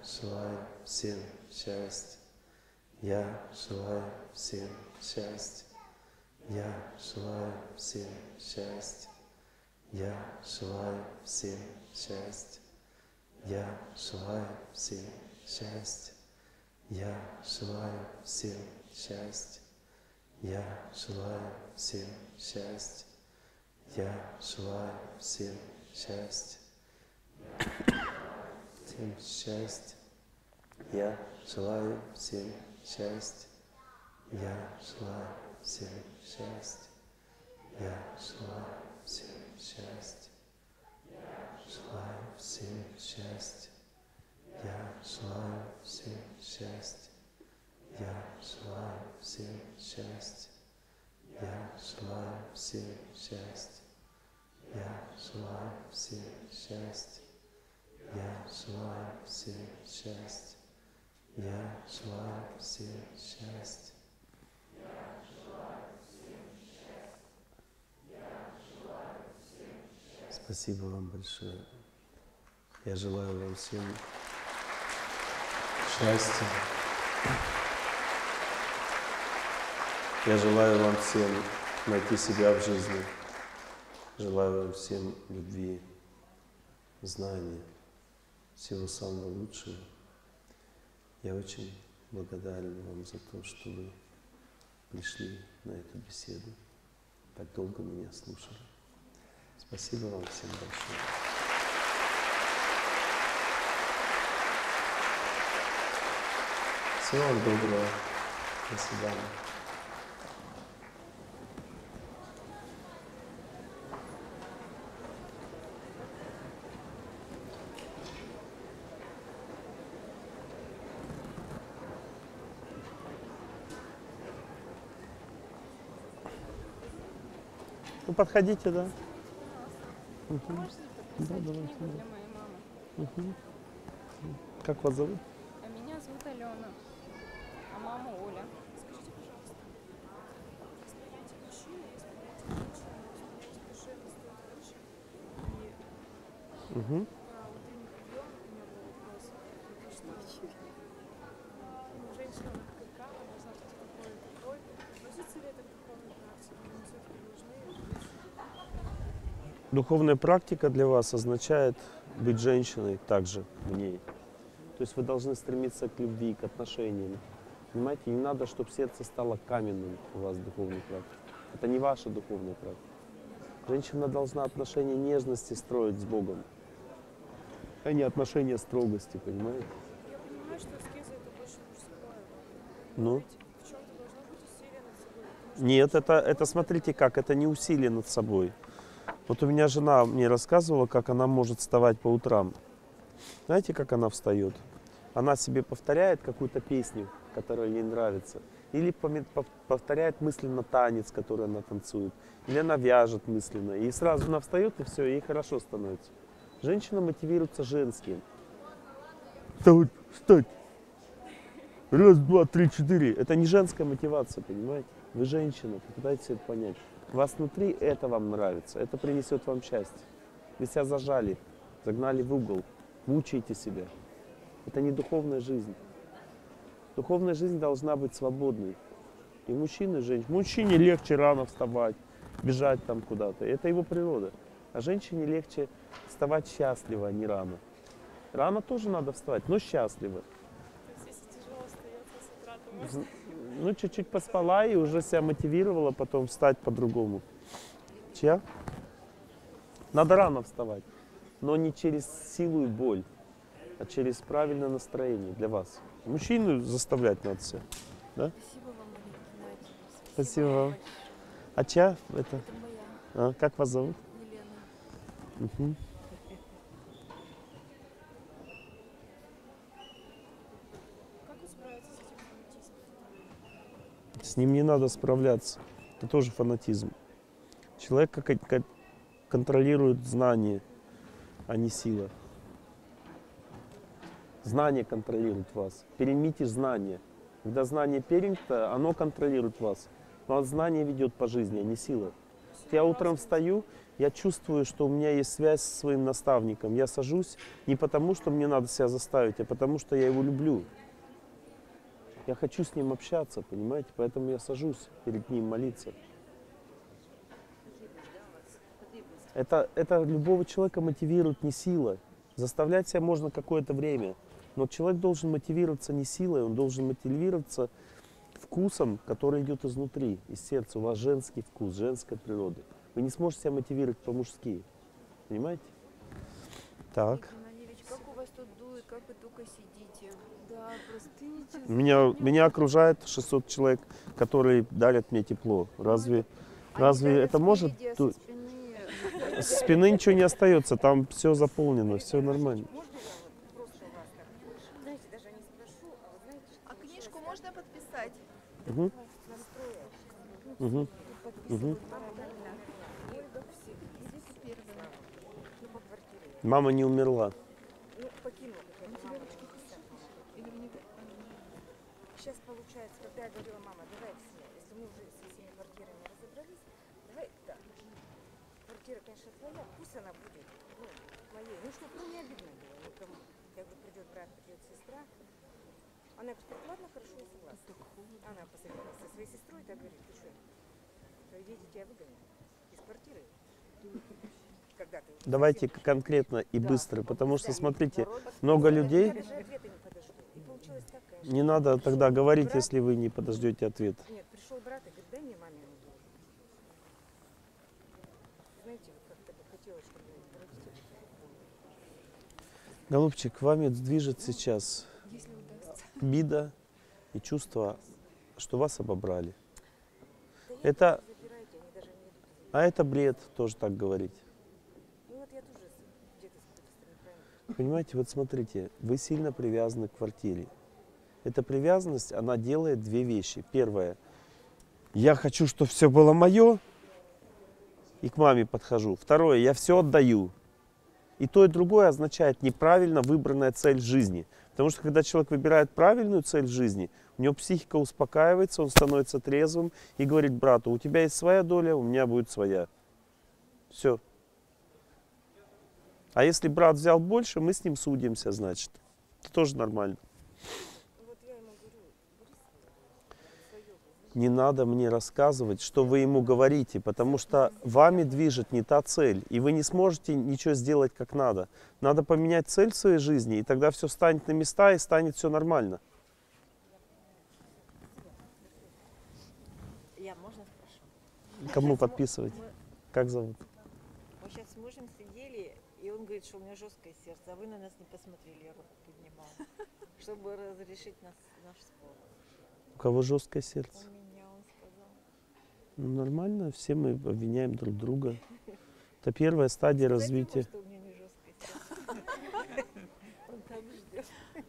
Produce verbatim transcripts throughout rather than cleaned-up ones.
желаю всем счастья. Я желаю всем счастья. Я желаю всем счастья. Я желаю всем счастья. Я желаю всем счастья. Я желаю всем счастья. Я желаю всем счастья. Я желаю всем счастья. Всем счастья. Я желаю всем счастья. Я желаю всем счастья. Я желаю всем счастья. Желаю всем счастья. Я желаю всем счастья. Я желаю всем счастья. Я желаю всем счастья. Я желаю всем счастья. Я желаю всем счастья. Я желаю всем счастья. Спасибо вам большое. Я желаю вам всем счастья. Я желаю вам всем найти себя в жизни. Желаю вам всем любви, знания, всего самого лучшего. Я очень благодарен вам за то, что вы пришли на эту беседу, так долго меня слушали. Спасибо вам всем большое. Всего вам доброго. До свидания. Ну, подходите, да? Угу. Да, давайте. Для моей мамы. Угу. Как вас зовут? А меня зовут Алена, а мама Оля. Скажите, пожалуйста, восприятие мужчины, восприятие душевно стоит выше. И Угу. про утренний прием у меня был вопрос. Это что? Ну, женщина, она как икра, она должна быть такой и такой. Относится ли это к духовной практике? Мы все-таки должны быть. Духовная практика для вас означает быть женщиной также в ней. То есть вы должны стремиться к любви, к отношениям. Понимаете, не надо, чтобы сердце стало каменным у вас в духовной практике. Это не ваша духовная практика. Женщина должна отношения нежности строить с Богом, а не отношения строгости, понимаете? Я понимаю, что аскеза это больше мужское. Ну? Ведь в чем-то должно быть усилие над собой. потому что Нет, это, мужчина это смотрите как, это не усилие над собой. Вот у меня жена мне рассказывала, как она может вставать по утрам. Знаете, как она встает? Она себе повторяет какую-то песню, которая ей нравится. Или поме- пов- повторяет мысленно танец, который она танцует. Или она вяжет мысленно. И сразу она встает, и все, ей хорошо становится. Женщина мотивируется женским. Вставать, встать. Раз, два, три, четыре. Это не женская мотивация, понимаете? Вы женщина, попытайтесь это понять. У вас внутри это вам нравится, это принесет вам счастье. Вы себя зажали, загнали в угол, мучаете себя. Это не духовная жизнь. Духовная жизнь должна быть свободной. И мужчина, и женщина. Мужчине легче рано вставать, бежать там куда-то. Это его природа. А женщине легче вставать счастливо, а не рано. Рано тоже надо вставать, но счастливо. То есть, если тяжело остается с утра, то можно. Ну, чуть-чуть поспала и уже себя мотивировала потом встать по-другому. Чья? Надо рано вставать, но не через силу и боль, а через правильное настроение для вас. Мужчину заставлять надо себя. Да? Спасибо вам, Мария Геннадьевна. Спасибо вам. А чья это? Это моя А, как вас зовут? Елена. Угу. Как вы справитесь с этим фанатизмом? С ним не надо справляться. Это тоже фанатизм. Человек как- как- контролирует знание, а не сила. Знание контролирует вас. Переймите знание. Когда знание перенято, оно контролирует вас. Вас знание ведет по жизни, а не сила. То есть я утром встаю, я чувствую, что у меня есть связь со своим наставником. Я сажусь не потому, что мне надо себя заставить, а потому, что я его люблю. Я хочу с ним общаться, понимаете? Поэтому я сажусь перед ним молиться. Это, это любого человека мотивирует не сила. Заставлять себя можно какое-то время. Но человек должен мотивироваться не силой, он должен мотивироваться вкусом, который идет изнутри, из сердца. У вас женский вкус, женская природа. Вы не сможете себя мотивировать по-мужски. Понимаете? Так. Как у вас тут дует, как вы только сидите? Да, простыните. Меня, меня окружает шестьсот человек, которые дарят мне тепло. Разве, разве это может? Со ду- спины. С спины ничего не остается, там все заполнено, все нормально. Знаете, даже не спрошу, а вы знаете, что А книжку можно подписать? Мгм, настроя? мгм, мгм. Ольга все. Идите первая. Ну, по квартире. Мама не умерла. Ну, покинула какая-то мама. Сейчас получается, когда я говорила, мама, давай все, если мы уже со всеми квартирами разобрались, давай, да. Квартира, конечно, твоя, пусть она будет, ну, моей. Ну, чтобы ну, не обидно было никому. Я говорю, придет брат, придет сестра. Она говорит, ладно, хорошо, я согласна. Она посоветовалась со своей сестрой, так говорит, ты что, видите, тебя выгонят из квартиры. Когда ты уже Давайте совсем- конкретно и быстро, потому что, смотрите, много людей, Я даже ответа не подожду. И получилось так, конечно. не надо тогда говорить, Брат- если вы не подождете ответ. Нет, пришел брат и говорит, дай мне мамину долг. Знаете, вот как-то бы хотелось, чтобы родители... Голубчик, вами движет сейчас Если удастся. обида и чувство, что вас обобрали. Да я Это, тоже забирайте, они даже не идут. и забирают. а это бред тоже так говорить. Ну вот я тоже с- где-то с какой-то стороны правильно. Понимаете, вот смотрите, вы сильно привязаны к квартире. Эта привязанность, она делает две вещи. Первое, я хочу, чтобы все было мое, и к маме подхожу. Второе, я все отдаю. И то, и другое означает неправильно выбранная цель в жизни. Потому что когда человек выбирает правильную цель в жизни, у него психика успокаивается, он становится трезвым и говорит брату, у тебя есть своя доля, у меня будет своя. Все. А если брат взял больше, мы с ним судимся, значит. Это тоже нормально. Вот я ему говорю, бери свое. Не надо мне рассказывать, что вы ему говорите, потому что вами движет не та цель, и вы не сможете ничего сделать как надо. Надо поменять цель в своей жизни, и тогда все станет на места, и станет все нормально. Я, можно спрошу? Кому подписывать? Мы, Как зовут? мы сейчас с мужем сидели, и он говорит, что у меня жесткое сердце, а вы на нас не посмотрели, я руку поднимала, чтобы разрешить нас, наш спор. У кого жесткое сердце? У меня, он сказал. Ну, нормально, все мы обвиняем друг друга. Это первая стадия Сказать ему, развития. что у меня не жесткое сердце. Он там ждет.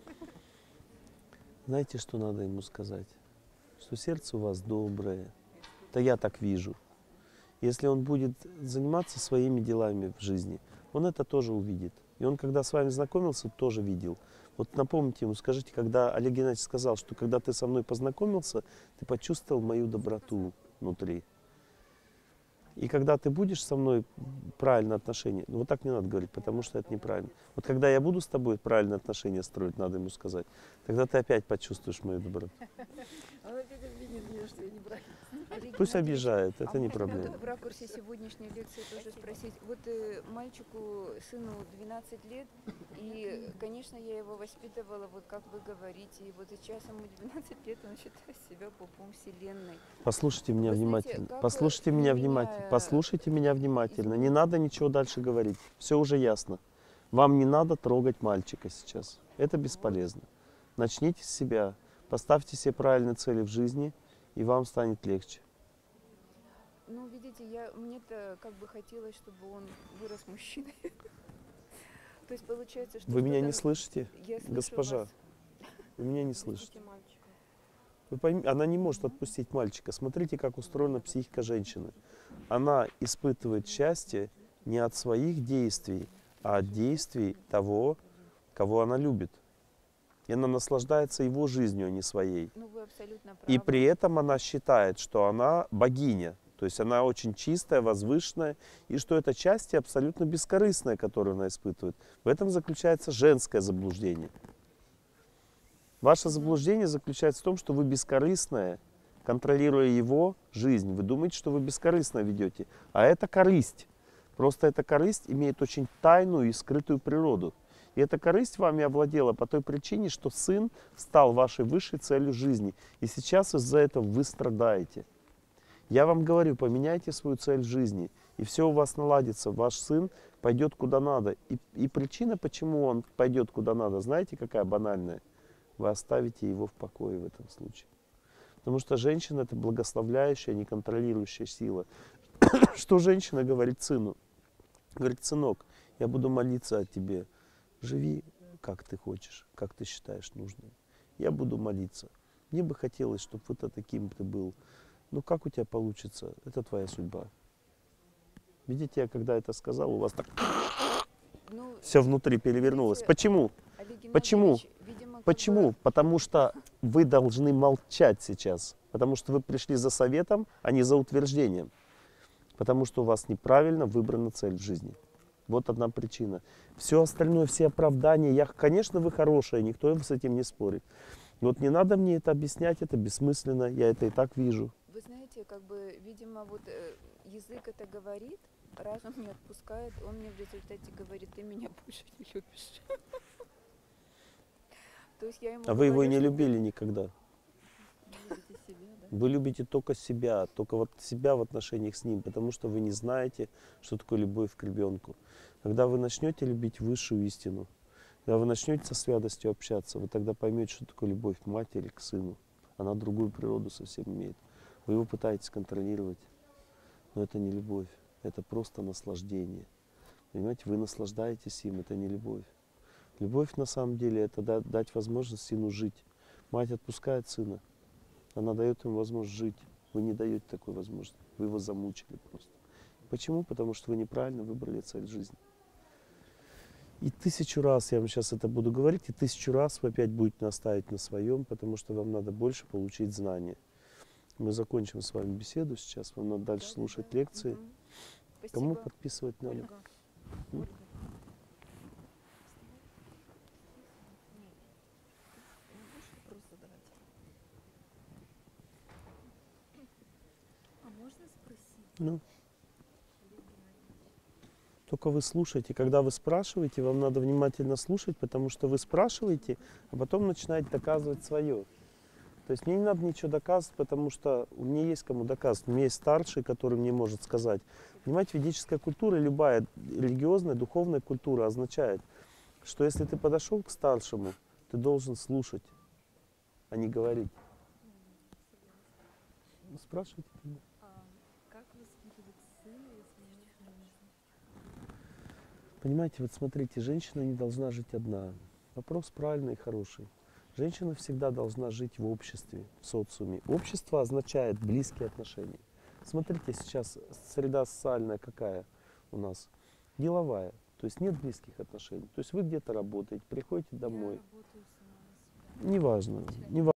Знаете, что надо ему сказать? Что сердце у вас доброе. Это я так вижу. Если он будет заниматься своими делами в жизни, он это тоже увидит. И он, когда с вами знакомился, тоже видел. Вот напомните ему, скажите, когда Олег Геннадьевич сказал, что когда ты со мной познакомился, ты почувствовал мою доброту внутри. И когда ты будешь со мной правильные отношения, ну вот так не надо говорить, потому что это неправильно. Вот когда я буду с тобой правильные отношения строить, надо ему сказать, тогда ты опять почувствуешь мою доброту. Он опять обвинит меня, что я не брак. Пусть обижает, это А не можно проблема. вот в ракурсе сегодняшней лекции тоже спросить? Вот э, мальчику, сыну двенадцать лет, и, конечно, я его воспитывала, вот как вы говорите, и вот сейчас ему двенадцать лет, он считает себя пупом вселенной. Послушайте меня Вы знаете, внимательно. как, Послушайте для меня меня, внимательно. э, Послушайте меня внимательно. Не надо ничего дальше говорить. Все уже ясно. Вам не надо трогать мальчика сейчас. Это бесполезно. Начните с себя. Поставьте себе правильные цели в жизни, и вам станет легче. Ну, видите, я, мне-то как бы хотелось, чтобы он вырос мужчиной. То есть получается, что... Вы меня не что-то- слышите, Я слышу госпожа? вас. Вы меня не слышите. Отпустите мальчика. Вы пойми- она не может отпустить мальчика. Смотрите, как устроена психика женщины. Она испытывает счастье не от своих действий, а от действий того, кого она любит. И она наслаждается его жизнью, а не своей. Ну, вы абсолютно правы. И при этом она считает, что она богиня. То есть она очень чистая, возвышенная, и что это части абсолютно бескорыстная, которую она испытывает. В этом заключается женское заблуждение. Ваше заблуждение заключается в том, что вы бескорыстная, контролируя его жизнь. Вы думаете, что вы бескорыстно ведете, а это корысть. Просто эта корысть имеет очень тайную и скрытую природу. И эта корысть вами овладела по той причине, что сын стал вашей высшей целью жизни. И сейчас из-за этого вы страдаете. Я вам говорю, поменяйте свою цель жизни, и все у вас наладится. Ваш сын пойдет куда надо. И, и причина, почему он пойдет куда надо, знаете, какая банальная? Вы оставите его в покое в этом случае. Потому что женщина — это благословляющая, неконтролирующая сила. Что женщина говорит сыну? Говорит: сынок, я буду молиться о тебе. Живи, как ты хочешь, как ты считаешь нужным. Я буду молиться. Мне бы хотелось, чтобы вот таким ты был. Ну как у тебя получится? Это твоя судьба. Видите, я когда это сказал, у вас так Ну, все внутри перевернулось. видите, Почему? Олег Почему? Геннадьевич, видимо, как Почему? бы- Потому что вы должны молчать сейчас. Потому что вы пришли за советом, а не за утверждением. Потому что у вас неправильно выбрана цель в жизни. Вот одна причина. Все остальное, все оправдания, я, конечно, вы хорошая, никто с этим не спорит. Вот не надо мне это объяснять, это бессмысленно, я это и так вижу. Вы знаете, как бы, видимо, вот э, язык это говорит, разум не отпускает, он мне в результате говорит: ты меня больше не любишь. То есть я ему А вы его и говорю, не что ты любили никогда. любите себя, да? Вы любите только себя, только вот себя в отношениях с ним, потому что вы не знаете, что такое любовь к ребенку. Когда вы начнете любить высшую истину, когда вы начнете со святостью общаться, вы тогда поймете, что такое любовь матери к сыну. Она другую природу совсем имеет. Вы его пытаетесь контролировать, но это не любовь, это просто наслаждение. Понимаете, вы наслаждаетесь им, это не любовь. Любовь на самом деле это дать возможность сыну жить. Мать отпускает сына, она дает ему возможность жить. Вы не даете такой возможности, вы его замучили просто. Почему? Потому что вы неправильно выбрали цель жизни. И тысячу раз я вам сейчас это буду говорить, и тысячу раз вы опять будете настаивать на своем, потому что вам надо больше получить знания. Мы закончим с вами беседу сейчас, вам надо дальше Да, слушать да. лекции. Мгм. Кому Спасибо. подписывать надо? Ольга. М? Ольга. Будешь вопрос задавать? А можно спросить? Ну, только вы слушаете. Когда вы спрашиваете, вам надо внимательно слушать, потому что вы спрашиваете, а потом начинаете доказывать свое. То есть мне не надо ничего доказывать, потому что у меня есть кому доказывать. У меня есть старший, который мне может сказать. Понимаете, ведическая культура, любая религиозная, духовная культура означает, что если ты подошел к старшему, ты должен слушать, а не говорить. Ну, спрашивайте тогда. А как воспитывать сына, если нет мужа? Понимаете, вот смотрите, женщина не должна жить одна. Вопрос правильный и хороший. Женщина всегда должна жить в обществе, в социуме. Общество означает близкие отношения. Смотрите, сейчас среда социальная какая у нас? Деловая. То есть нет близких отношений. То есть вы где-то работаете, приходите домой. Я работаю сама на себя. Неважно. неважно.